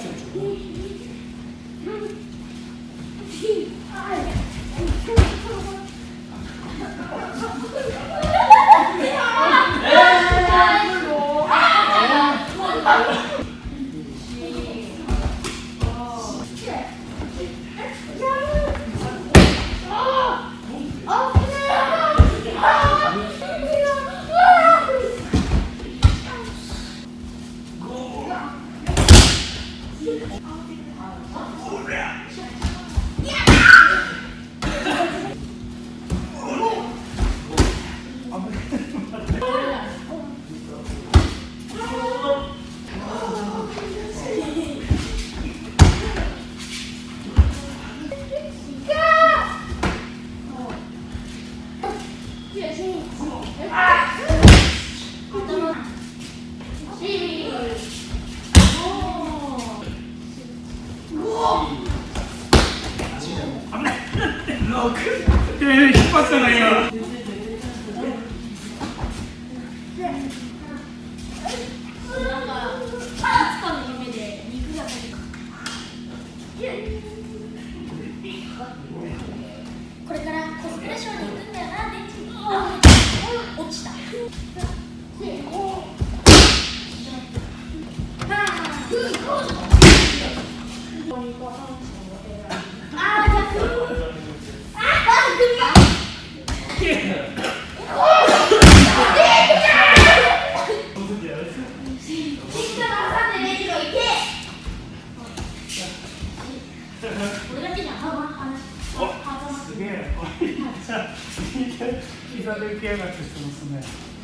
引っ張ったな今。 これからコスプレショーに行くんだよな。落ちた。 すげえ。膝で受け上がってしてますね。